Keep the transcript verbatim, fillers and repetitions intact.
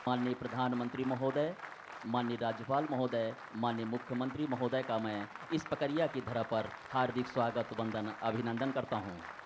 माननीय प्रधानमंत्री महोदय, माननीय राज्यपाल महोदय, माननीय मुख्यमंत्री महोदय का मैं इस प्रक्रिया की धरा पर हार्दिक स्वागत, वंदन, अभिनंदन करता हूं।